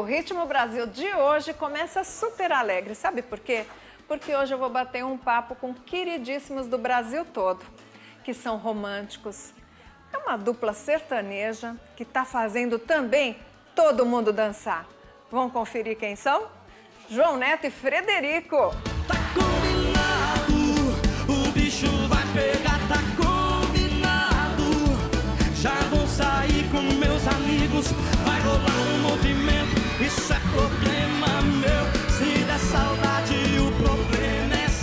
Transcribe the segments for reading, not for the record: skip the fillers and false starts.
Ritmo Brasil de hoje começa super alegre. Sabe por quê? Porque hoje eu vou bater um papo com queridíssimos do Brasil todo, que são românticos. É uma dupla sertaneja que está fazendo também todo mundo dançar. Vamos conferir quem são? João Neto e Frederico. Tá combinado, o bicho vai pegar, tá combinado. Já vou sair com meus amigos, vai rolar um movimento, isso é problema meu. Se der saudade, o problema é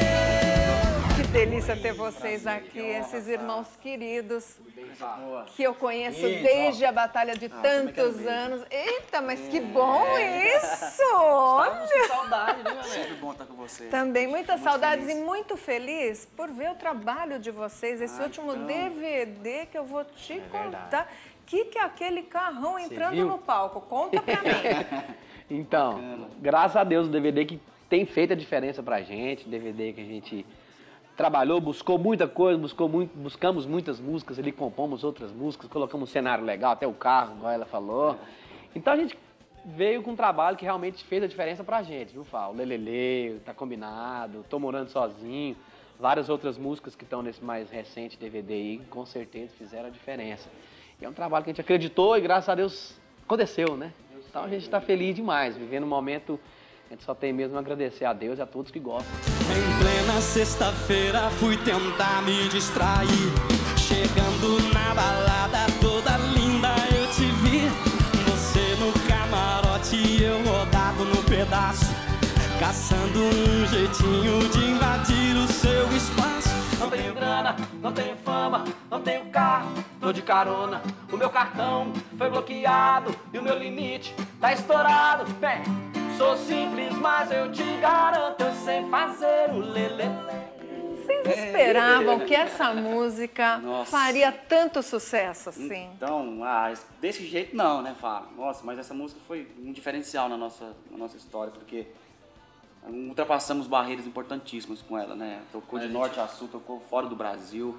seu. Que delícia ter vocês aqui, esses irmãos queridos, que eu conheço desde a batalha de tantos anos. Eita, mas que bom isso! Estávamos com saudade, né, meu velho? Sempre bom estar com você. Também muitas Muito saudades feliz. e muito feliz por ver o trabalho de vocês. Esse último DVD que eu vou te contar. Que é aquele carrão entrando viu? no palco? Conta pra mim. Então, graças a Deus, o DVD que tem feito a diferença pra gente, DVD que a gente trabalhou, buscou muita coisa, buscamos muitas músicas ali, compomos outras músicas, colocamos um cenário legal, até o carro, igual ela falou. Então a gente veio com um trabalho que realmente fez a diferença pra gente, viu, Fá? O Lelele, Tá Combinado, Tô Morando Sozinho, várias outras músicas que estão nesse mais recente DVD aí, com certeza fizeram a diferença. E é um trabalho que a gente acreditou e graças a Deus aconteceu, né? Então a gente está feliz demais, vivendo um momento, a gente só tem mesmo a agradecer a Deus e a todos que gostam. Em plena sexta-feira fui tentar me distrair. Chegando na balada toda linda eu te vi. Você no camarote e eu rodado no pedaço, caçando um jeitinho de invadir o seu espaço. Não tenho grana, não tenho fama, não tenho carro, tô de carona. O meu cartão foi bloqueado e o meu limite tá estourado. Bem, sou simples, mas eu te garanto, eu sei fazer o lelele. Vocês esperavam que essa música Nossa. faria tanto sucesso assim? Então, desse jeito não, né, Fá? Nossa, mas essa música foi um diferencial na nossa história, porque ultrapassamos barreiras importantíssimas com ela, né? Tocou de norte a sul, tocou fora do Brasil.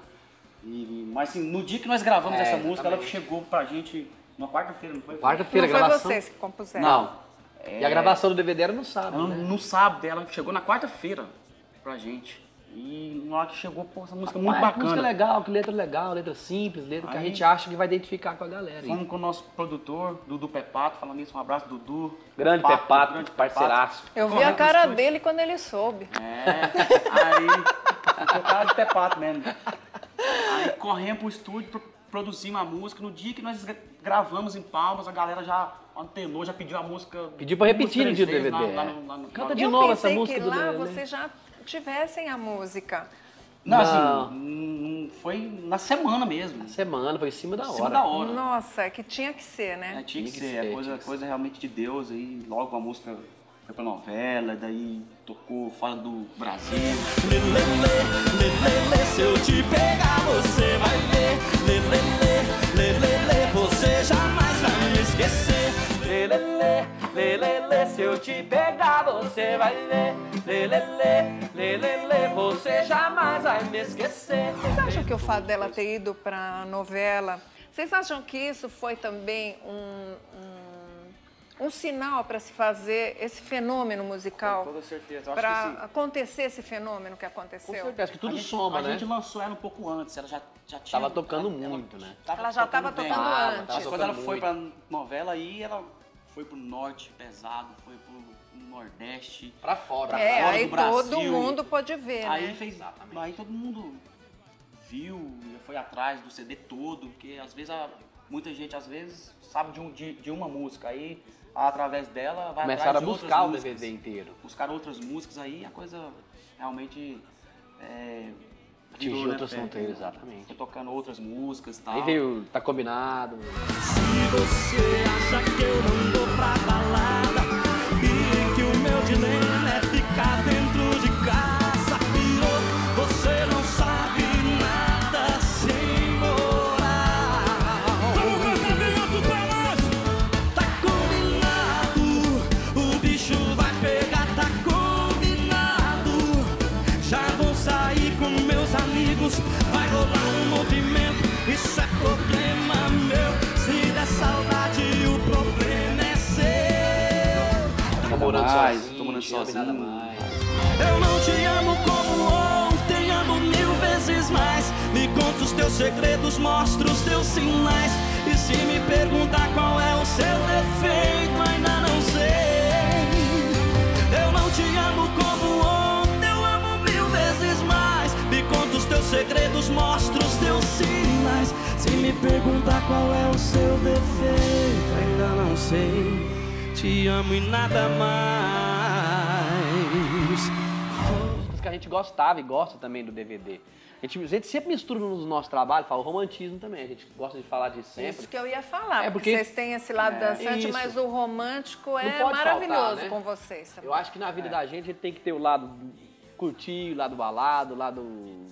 Mas assim, no dia que nós gravamos essa música, ela chegou pra gente numa quarta-feira, não foi? Quarta-feira, Não a foi gravação. vocês que compuseram? Não. E a gravação do DVD era no sábado, né? No sábado, ela chegou na quarta-feira pra gente. E na hora que chegou, pô, essa música é muito Música bacana. legal, letra simples, letra que a Aí- gente acha que vai identificar com a galera. Fomos com o nosso produtor, Dudu Pepato, falando isso, um abraço, Dudu. Grande Pepato, grande parceiraço. Eu vi a Correndo pro cara estúdio. dele quando ele soube. Aí, ficou cara de Pepato mesmo. Aí corremos pro estúdio, produzimos a música. No dia que nós gravamos em Palmas, a galera já antenou, já pediu a música. Pediu pra repetir no duas, dia do três vezes DVD. lá Canta de Eu novo essa pensei música que do lá Lelele. vocês já tivessem a música. Não, Não. assim, foi na semana mesmo. Semana, foi em cima da Em hora. cima da hora. Nossa, que tinha que ser, né? Tinha que Tinha que ser, ser, é tinha que coisa realmente de Deus. Aí logo a música foi pra novela, daí tocou fora do Brasil. Lelele, se eu te pegar você vai ver. Lelele, você jamais vai me esquecer. Lelele, se eu te pegar você vai ver. Lelele, você jamais vai me esquecer. Vocês acham que o fato dela ter ido pra novela, vocês acham que isso foi também um sinal para se fazer esse fenômeno musical? Com toda certeza, eu acho Para que sim. acontecer esse fenômeno que Com aconteceu? certeza, que tudo a gente, soma, a né? gente lançou ela um pouco antes, ela já tinha... Tava tocando muito, né? Ela já tava bem. tocando Tava, antes. tava Mas quando ela tocando foi muito. pra novela, aí ela foi pro norte pesado, foi pro nordeste. Pra fora. É, fora aí do Brasil. todo mundo pôde ver, Aí né? fez, aí todo mundo viu, foi atrás do CD todo, porque às vezes muita gente às vezes sabe de uma música, aí através dela vai Começaram a atrás de buscar o outras DVD músicas. inteiro. Buscar outras músicas, aí a coisa realmente Atingiu virou, né, outras Fé? fronteiras, exatamente. Foi tocando outras músicas e tal. Aí veio Tá Combinado. Se você acha que eu não vou pra balada e que o meu dilema é ficar dentro de casa, pirou, você não sabe nada sem moral. Vamos cantar bem alto pra nós! Tá combinado, o bicho vai pegar, tá combinado. Já vou sair com meus amigos, vai rolar um movimento, isso é problema meu. Se der saudade, mais, sozinho, tô morando te amo e nada sozinho. mais. Eu não te amo como ontem, amo 1000 vezes mais. Me conta os teus segredos, mostra os teus sinais. E se me perguntar qual é o seu defeito, ainda não sei. Eu não te amo como ontem, eu amo 1000 vezes mais. Me conta os teus segredos, mostra os teus sinais. Se me perguntar qual é o seu defeito, ainda não sei. Te amo e nada mais. Músicas que a gente gostava e gosta também do DVD. A gente sempre mistura no nosso trabalho, fala o romantismo também, a gente gosta de falar disso sempre. Isso que eu ia falar, É, porque porque- vocês têm esse lado dançante, isso. mas o romântico é pode maravilhoso faltar, né? com vocês também. Eu acho que na vida da gente a gente tem que ter o lado curtir, o lado balado, o lado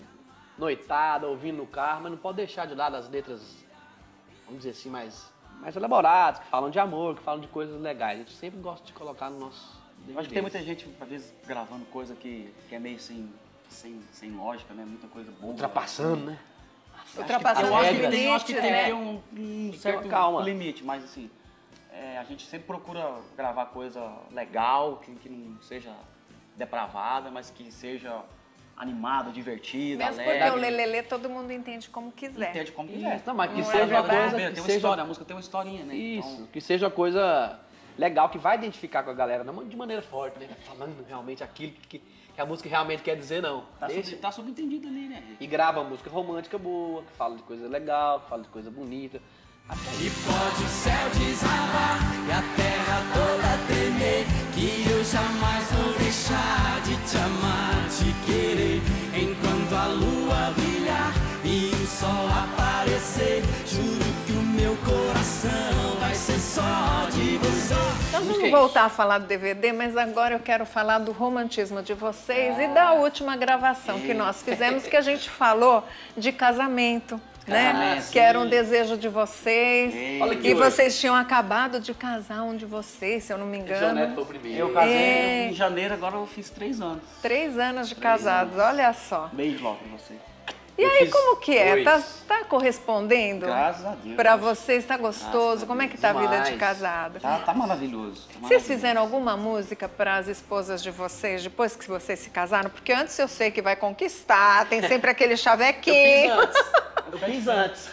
noitada, ouvindo no carro, mas não pode deixar de lado as letras, vamos dizer assim, mais elaboradas, que falam de amor, que falam de coisas legais. A gente sempre gosta de colocar no nosso DVD. Eu acho que tem muita gente, às vezes, gravando coisa que é meio sem lógica, né? Muita coisa boa. Ultrapassando, né? Ultrapassando Eu os acho que tem, limites, que né? ter um certo calma. limite, mas assim, a gente sempre procura gravar coisa legal, que não seja depravada, mas que seja animada, divertida, Mesmo alegre. porque o lelelê todo mundo entende como quiser. Entende como quiser. Isso, não, mas que Não é seja uma verdade? coisa Tem que uma seja... história, a música tem uma historinha, né? Isso, Então, que seja uma coisa legal, que vai identificar com a galera, não de maneira forte, né? Falando realmente aquilo que a música realmente quer dizer, não. Deixa. tá subentendido ali, né? E grava música romântica boa, que fala de coisa legal, que fala de coisa bonita. Acho que é E isso. pode o céu desabar e a terra toda tremer, que eu jamais vou deixar de te amar, te querer. Enquanto a lua brilhar e o sol aparecer, juro que o meu coração vai ser só de você. Nós Música é vamos voltar a falar do DVD, mas agora eu quero falar do romantismo de vocês e da última gravação que nós fizemos, que a gente falou de casamento, né? Casamento, Que era um sim. desejo de vocês. Olha que E hoje. vocês tinham acabado de casar, um de vocês, se eu não me João Neto engano. foi o primeiro. Eu casei É. em janeiro, agora eu fiz 3 anos. 3 anos de casados, olha só. Beijo logo pra você. E Eu aí, fiz como que é? 2. Tá correspondendo? Graças a Deus. Pra vocês, tá gostoso? Graças a Como é que Deus. tá a vida de Demais. casado? Tá maravilhoso. tá Vocês maravilhoso. fizeram alguma música para as esposas de vocês depois que vocês se casaram? Porque antes eu sei que vai conquistar, tem sempre aquele chavequinho. Eu fiz antes.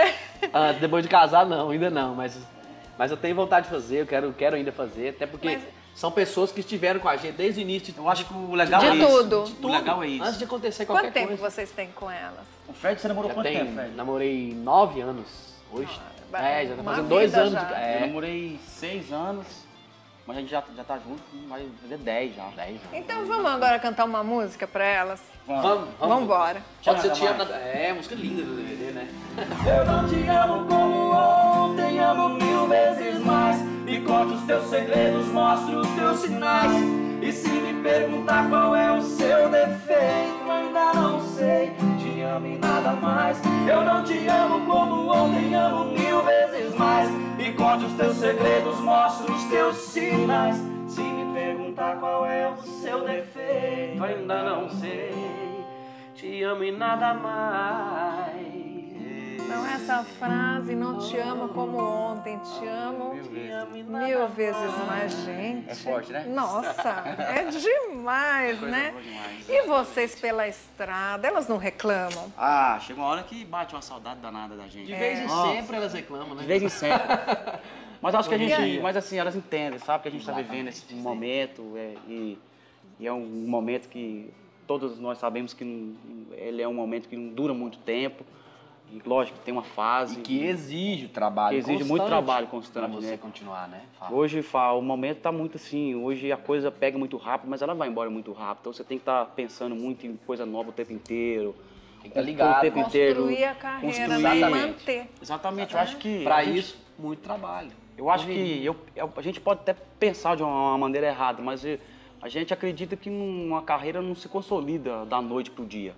Depois de casar, não, ainda não. Mas eu tenho vontade de fazer, eu quero ainda fazer. Até porque Mas- são pessoas que estiveram com a gente desde o início. Eu acho que o legal De é isso. tudo. O legal é isso. Antes de acontecer qualquer Quanto tempo coisa. vocês têm com elas? O Fred, você namorou Já quanto tem, tempo, Fred? namorei 9 anos. Hoje. vai- Já tá uma fazendo 2 vida anos. já. Eu namorei 6 anos, mas a gente já tá junto, vai fazer 10 já. 10 anos. Então vamos agora cantar uma música para elas? Vamos. Vambora. Pode ser Te Te Amo Amo. É, música linda do DVD, né? Eu não te amo como ontem, amo 1000 vezes mais. Me conte os teus segredos, mostre os teus sinais. E se me perguntar qual é o seu defeito, ainda não sei. Te amo e nada mais. Eu não te amo como ontem, amo 1000 vezes mais. Me conte os teus segredos, mostre os teus sinais. Se me perguntar qual é o seu defeito, ainda não sei. Te amo e nada mais. Não, essa frase, não te amo como ontem, te amo 1000 vezes mais, gente. É forte, né? Nossa, é demais, Coisa né? boa demais. E vocês pela estrada, elas não reclamam? Ah, chega uma hora que bate uma saudade danada da gente. De vez em Nossa. sempre elas reclamam, né? De vez em sempre. Mas acho que a E aí? gente. Mas assim, elas entendem, sabe? Que a gente está vivendo esse momento e é um momento que todos nós sabemos que ele é um momento que não dura muito tempo. E lógico que tem uma fase. E que exige o trabalho Que exige muito trabalho constante, pra você né? continuar, né? Fala. Hoje, o momento tá muito assim, hoje a coisa pega muito rápido, mas ela vai embora muito rápido. Então você tem que estar pensando muito em coisa nova o tempo inteiro. Tem que estar ligado. O tempo inteiro. Construir a carreira, construir. né? Manter. Exatamente, eu acho que... Pra a gente- isso, muito trabalho. Eu acho que a gente pode até pensar de uma maneira errada, mas a gente acredita que uma carreira não se consolida da noite pro dia.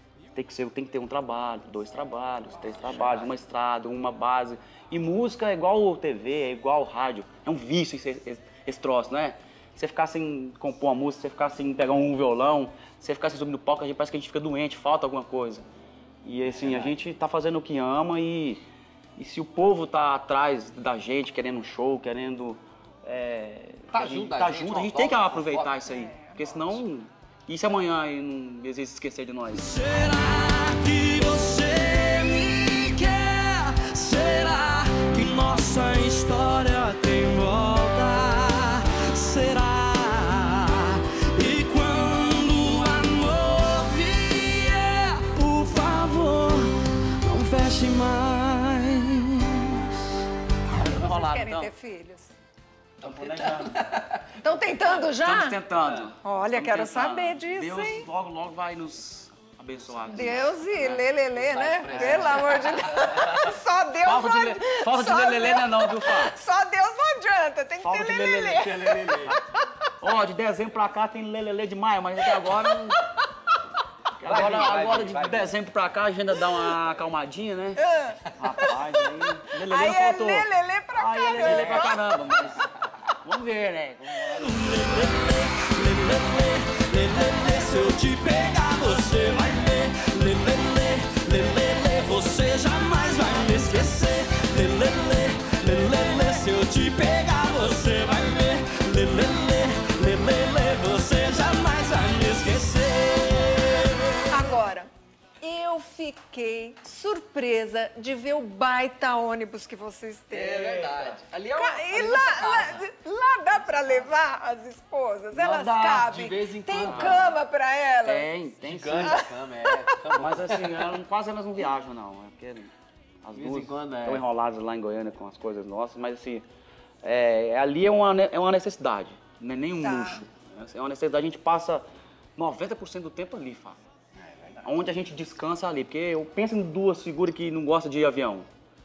Tem que ter um trabalho, 2 trabalhos, 3 trabalhos, uma estrada, uma base. E música é igual TV, é igual rádio. É um vício esse troço, não é? Você ficar sem compor uma música, você ficar sem pegar um violão, você ficar sem subir no palco, parece que a gente fica doente, falta alguma coisa. E assim, a gente tá fazendo o que ama e se o povo tá atrás da gente, querendo um show, querendo Tá a gente junto da tá gente, junto, uma a gente tem que foto, aproveitar uma foto. isso aí. Porque senão, e se amanhã não existe esquecer de nós? Será que você me quer? Será que nossa história tem volta? Será? E quando o amor vier, por favor, não feche mais. Vocês querem então. ter filhos? Estamos planejando. Estão tentando já? Estamos tentando. Olha, Estamos quero tentando. saber disso, Deus hein? logo, logo vai nos abençoar. Deus e lelelê, né? Pelo amor de Deus. Só Deus Falta de só lelelê Deus- não, viu, Fábio? Só Deus não adianta, tem que Falta ter de lelelê. lelelê. Ó, de dezembro pra cá tem lelelê de maio, mas até agora... Agora de dezembro pra cá a agenda dá uma acalmadinha, né? Rapaz, aí... Lelelê Aí não é faltou. lelelê pra Aí é lelelê pra caramba. caramba, mas... Vamos ver, né? Lelele, se eu te pegar, você vai ver. Lelele, você jamais vai me esquecer. Lelele, se eu te pegar, você vai ver. Lelele, você jamais vai me esquecer. Agora, eu fiquei surpresa de ver o baita ônibus que vocês têm. É verdade. Ali é E lá dá pra levar as esposas? Elas dá, cabem? de vez em Tem quando. cama pra elas? Tem sim. Gigante a cama, é. Mas assim, quase elas não viajam, não. É porque as De vez duas em quando, estão enroladas lá em Goiânia com as coisas nossas, mas assim, ali é uma necessidade, não é nem um Tá. luxo. É uma necessidade, a gente passa 90% do tempo ali, Fábio. Onde a gente descansa ali, porque eu penso em duas figuras que não gostam de avião.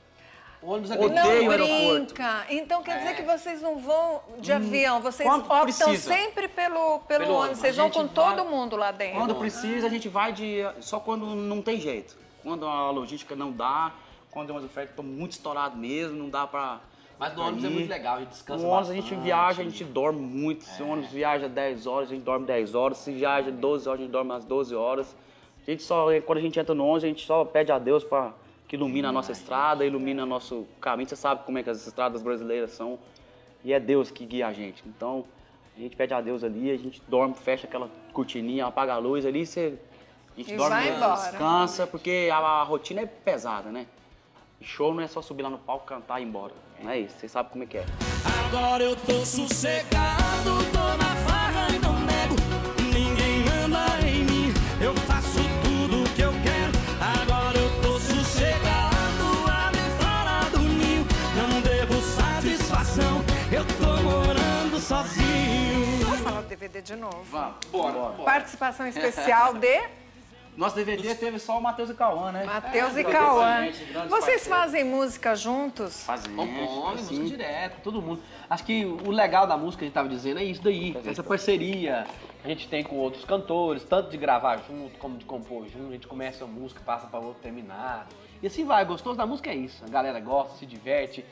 O ônibus é Odeio Não o aeroporto. brinca. Então quer dizer que vocês não vão de avião, vocês quando optam precisa. sempre pelo Pelo ônibus. ônibus. Vocês A vão gente com todo vai- mundo lá dentro. Quando precisa, a gente vai só quando não tem jeito. Quando a logística não dá, quando as ofertas estão muito estouradas mesmo, não dá pra... Mas no ônibus é ir. muito legal, a gente descansa No ônibus a bastante. gente viaja, a gente dorme muito. Se o ônibus viaja 10 horas, a gente dorme 10 horas. Se viaja 12 horas, a gente dorme umas 12 horas. A gente quando a gente entra no ônibus, a gente só pede a Deus para que ilumine a nossa estrada, ilumine nosso caminho. Você sabe como é que as estradas brasileiras são. E é Deus que guia a gente. Então, a gente pede a Deus ali, a gente dorme, fecha aquela cortininha, apaga a luz ali, a gente E dorme, vai embora. descansa, porque a rotina é pesada, né? E show não é só subir lá no palco, cantar e ir embora. Não é isso, você sabe como é que é. Agora eu tô sossegado, tô na farra e não nego. Ninguém manda em mim, eu faço tudo que eu quero. Agora eu tô sossegado, ali fora do ninho. Não devo satisfação, eu tô morando sozinho. Vamos falar do DVD de novo. Vamos. Bora. Participação especial de Nosso DVD teve só o Matheus e Cauã, né? Matheus e Cauã. gente, grandes Vocês parceiros. fazem música juntos? Fazemos. Compõe assim. música direto, todo mundo. Acho que o legal da música, que a gente tava dizendo, é isso daí. Essa parceria que a gente tem com outros cantores, tanto de gravar junto como de compor junto. A gente começa uma música, passa pra outra terminar. E assim vai, gostoso da música é isso. A galera gosta, se diverte,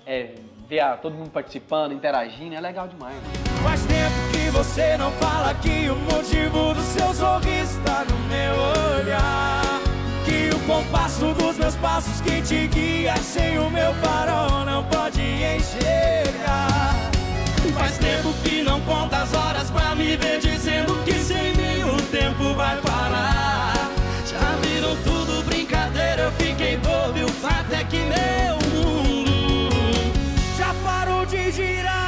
ver todo mundo participando, interagindo, é legal demais. Faz tempo que você não fala que o motivo do seu sorriso tá no meu olhar. Que o compasso dos meus passos que te guia sem o meu farol não pode enxergar. Faz tempo que não conta as horas pra me ver dizendo que sem mim o tempo vai parar. Já viram tudo brincadeira, eu fiquei bobo e o fato é que meu mundo já parou de girar.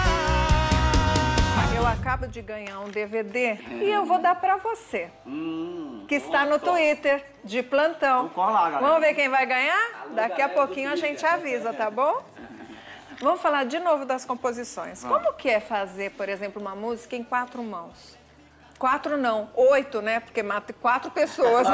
Eu acabo de ganhar um DVD e eu vou dar pra você, que está no Twitter, de plantão. Então corre lá, galera. Vamos ver quem vai ganhar? Daqui a pouquinho a gente avisa, tá bom? Vamos falar de novo das composições. Como que é fazer, por exemplo, uma música em 4 mãos? 4 não, 8, né? Porque mata 4 pessoas.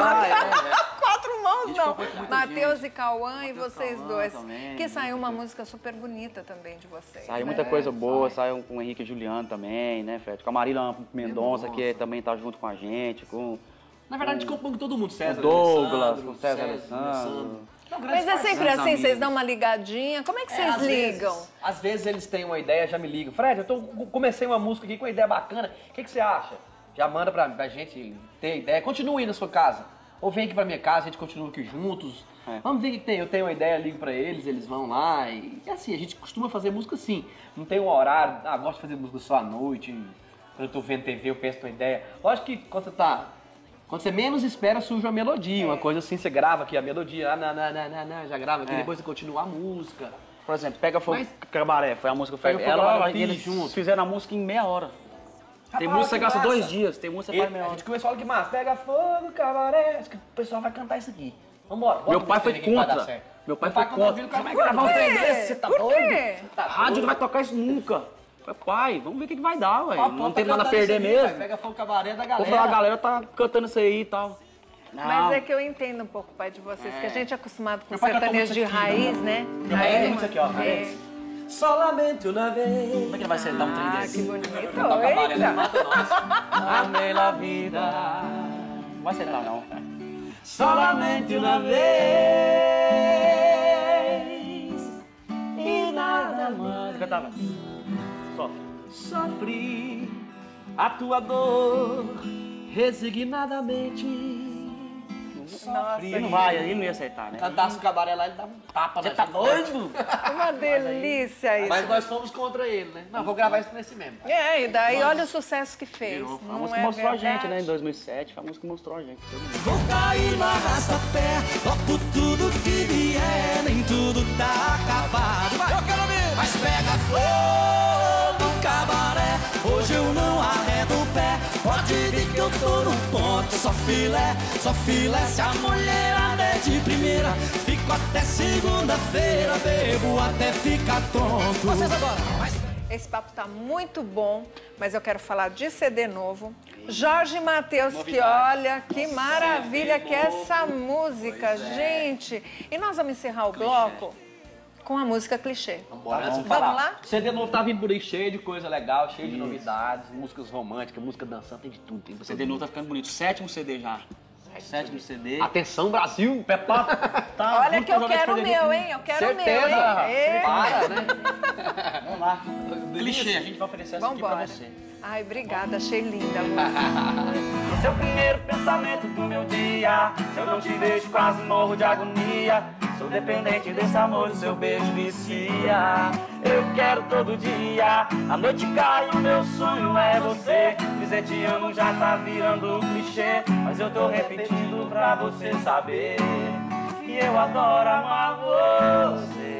4 mãos não. Matheus e Cauã e vocês Cauã dois. também, Que saiu uma música super bonita também de vocês. Saiu né? muita coisa boa, saiu com o Henrique e Juliano também, né, Fred? Com a Marília Mendonça, que também tá junto com a gente, com Na verdade, a gente compõe com todo mundo, César, o Douglas, Alessandro, com o César Alessandro. Mas é sempre assim, vocês dão uma ligadinha? Como é que vocês ligam? Às vezes eles têm uma ideia, já me ligam. Fred, comecei uma música aqui com uma ideia bacana. O que você acha? Já manda pra gente ter ideia. Continua aí na sua casa. Ou vem aqui pra minha casa, a gente continua aqui juntos. Vamos ver o que tem. Eu tenho uma ideia, ligo pra eles, eles vão lá e assim, a gente costuma fazer música assim. Não tem um horário, gosto de fazer música só à noite, quando eu tô vendo TV eu penso uma ideia. Lógico que quando você menos espera, surge uma melodia, uma coisa assim, você grava aqui a melodia, já grava aqui, depois você continua a música. Por exemplo, Pega Fogo Cabaré, foi a música que eu fiz. Eles fizeram a música em meia hora. Tem música que você gasta 2 dias, tem música que você faz meia hora. A gente começou a falar que massa, Pega Fogo, Cabaré, acho que o pessoal vai cantar isso aqui. Vambora. Meu pai foi contra. Meu pai foi contra. Você vai gravar um trem desse, você tá doido? Rádio não vai tocar isso nunca. Pai, vamos ver o que vai dar, velho. Não tem nada a perder mesmo. Pega Fogo Cabaré da galera. A galera tá cantando isso aí e tal. Mas é que eu entendo um pouco, pai, de vocês, que a gente é acostumado com sertanejo de raiz, né? Meu pai tem muito aqui, ó. Só lamento uma vez. Como é que ele vai sentar um trem desse? Que bonito. Eita. Amei a vida. Não vai sentar, não. Solamente uma vez e nada mais. Cantava. Sofri a tua dor resignadamente. Nossa, Ele não vai, ele não ia acertar, né? Cantasse o Cabaré lá, ele dava um tapa na Você tá gente. doido? uma delícia isso. Mas nós fomos contra ele, né? Não, vou gravar isso nesse mesmo. E daí olha o sucesso que fez. Foi a Não música é que mostrou a verdade? gente, né? Em 2007, foi a música que mostrou a gente. Vou cair no arrasta-pé, topo tudo que vier, nem tudo tá acabado. Vai, eu quero ver! Mas pega fogo, cabaré, hoje eu não arredo o pé. Pode vir que eu tô no ponto, só filé, se a mulherada é de primeira. Fico até segunda-feira, bebo até ficar tonto. Vocês agora! Esse papo tá muito bom, mas eu quero falar de CD novo. Jorge Mateus, que olha, que maravilha que é essa música, gente. E nós vamos encerrar o bloco com a música Clichê. Vamos lá? O CD novo tá vindo por aí cheio de coisa legal, cheio de novidades, músicas românticas, música dançante, tem de tudo. Tem O CD novo tá ficando bonito. 7º CD já. 7º CD. Atenção, Brasil! Pepá! Tá, Olha que eu quero o meu, hein? Eu quero o meu, hein? Para, né? Vamos lá. Clichê, a gente vai oferecer essa aqui pra Vambora. você. Ai, obrigada, achei linda a música. Esse é o primeiro pensamento do meu dia. Se eu não te vejo, quase morro de agonia. Sou dependente desse amor, o seu beijo vicia. Eu quero todo dia. A noite cai, o meu sonho é você. Dizer te amo já tá virando clichê, mas eu tô repetindo pra você saber que eu adoro amar você.